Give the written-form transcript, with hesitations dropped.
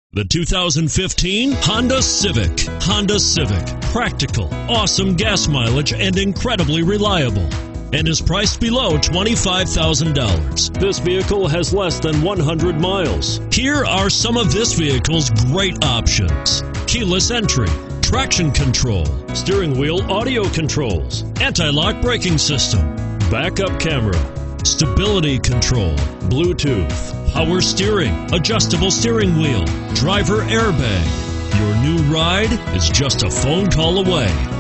The 2015 Honda Civic. Honda Civic. Practical, awesome gas mileage, and incredibly reliable. And is priced below $25,000. This vehicle has less than 100 miles. Here are some of this vehicle's great options: keyless entry, traction control, steering wheel audio controls, anti-lock braking system, backup camera, stability control, Bluetooth, power steering, adjustable steering wheel, driver airbag. Your new ride is just a phone call away.